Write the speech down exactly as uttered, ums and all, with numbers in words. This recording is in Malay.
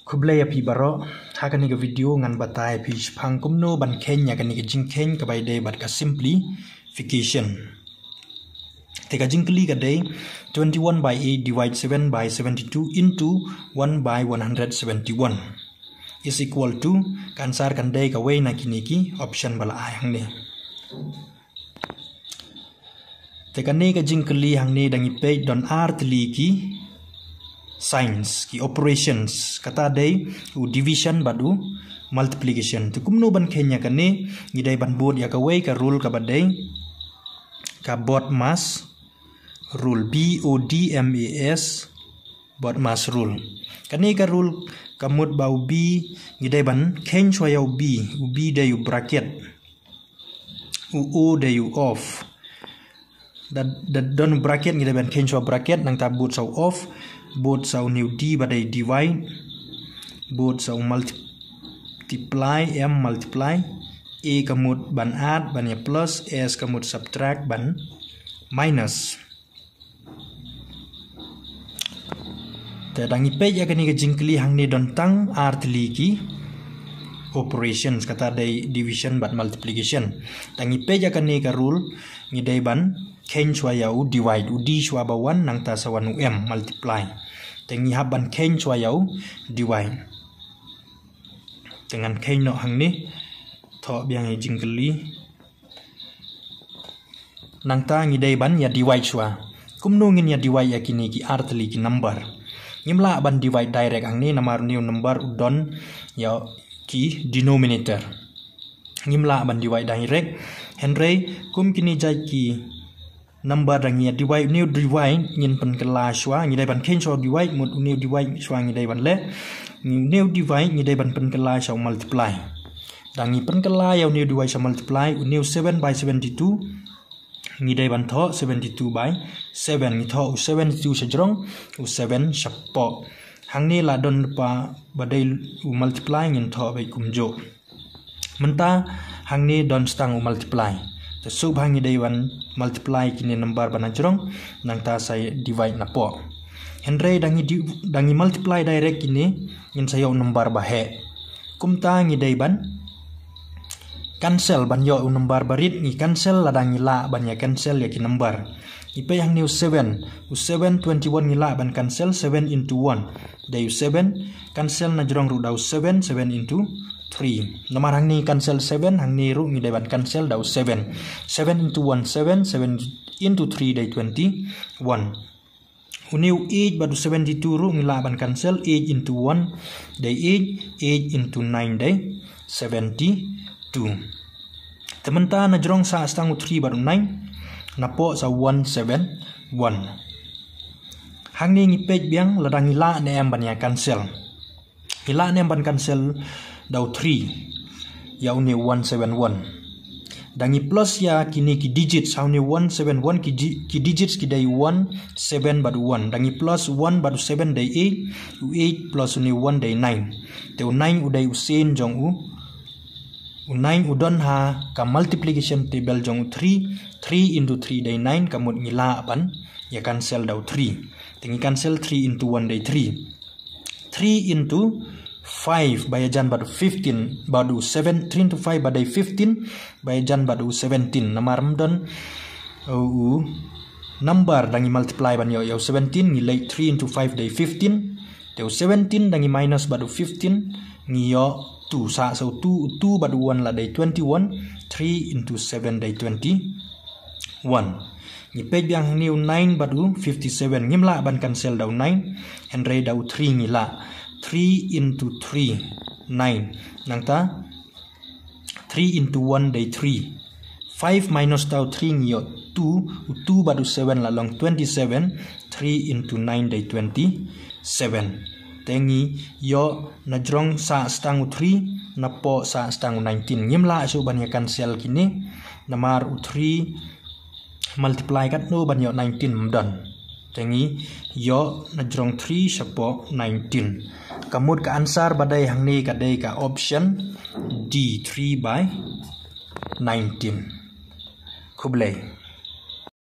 Kublai api baro hakan ni video ngan batai api pang kumno ban kenya kan ni jingken ka bai dei bat ka simplification. Teka jingkli ka dei twenty-one by eight divide seven by seventy-two into one by one hundred seventy-one is equal to kansar kan dei ka way na kiniki option bala ayang ni. Teka ni ka jingkli hang ni dangi page don art li ki signs ki operations kata dei u division badu multiplication tu kumno ban kenya kan ni ngidai ban board ya ka way ka rule ka badai ka board mass rule B O D M A S board mass rule kani ka rule kamut bau B ngidai ban ken chwa yau B u B dei u bracket u O dei u off da da don bracket ngidai ban ken chwa bracket nang ta boot sau off both sau new d badai divide both sau multiply m multiply a kamut ban add ban ya plus s kamut subtract ban minus ta dangi page ya kani ka jingkli hang ni don tang art li ki operations kata dai division ban multiplication dangi page ya kani ka rule ni dai ban ken chwa yau divide u d chwa ba one nang ta sawan u m multiply tengi haban ken chwa yau divide dengan ken no hang ni tho biang e jingkli nang ta ngi dai ban ya divide chwa kumno ngin ya divide ya kini ki art li ki number ngimla ban divide direct hang ni namar new number udon ya ki denominator ngimla ban divide direct henry kum kini jai ki number dangia divide new divide ngin pan kala shwa ngi dai ban ken shwa divide mut new divide shwa ngi dai ban le new divide ngi dai ban pan kala shwa multiply dangi pan kala yaw new divide shwa multiply new seven by seventy-two ngi dai ban tho seventy-two by seven ngi tho seventy-two sajrong u seven shapo hangni la don pa badai u multiply ngin tho bai kumjo menta hangni don stang u multiply so sub hangi dai wan multiply kini number bana jrong nang ta sai divide na po henry dangi dangi multiply direct kini ngin sayo number ba he kumta ngi dai ban cancel ban yo number barit ngi cancel la dangi la ban ya cancel ya ki number ipe yang new seven u seven twenty-one ngi la ban cancel seven into one dai seven cancel na jrong ru dau seven seven into three nomor hang ni cancel seven hang ni ru ngi dai ban cancel dau seven seven into one seven seven into three dai twenty-one uniu eight badu seventy-two ru ngi la ban cancel eight into one dai eight eight into nine dai seventy-two tementa na jrong sa stang three badu nine na po sa one seven one hang ni ngi page biang ladang ila ne am ban ya cancel ila ne ban cancel dau three yau ni one seven one dangi plus ya kini ki digits how ni one seven one ki, ki digits ki dai one seven badu one dangi plus one badu seven dai eight u eight plus ni one dai nine te u nine u dai u sen jong u u nine u don ha ka multiplication table jong three three into three dai nine kamut ngila ban ya cancel dau three tingi cancel three into one dai three three into five by jan badu fifteen badu seven three into five badai fifteen by jan badu seventeen namar don uh, number dangi multiply ban yo yo seventeen ngi three into five dai fifteen teu seventeen dangi minus badu fifteen ngi yo two sa so two two badu one la dai twenty-one three into seven dai twenty-one ngi page yang new nine badu fifty-seven ngimla ban cancel dau nine henry dau three ngila three into three nine nangta three into one day three five minus tau three ngiyo two two badu seven la long twenty-seven three into nine day twenty-seven tengi yo na jrong sa stang three na po sa stang nineteen ngimla so ban ya cancel kini namar u three multiply kat no ban yo nineteen mdan tengi yo na jrong three sapo nineteen kamut ka answer badai hang ni ka dei ka option D three by nineteen kublai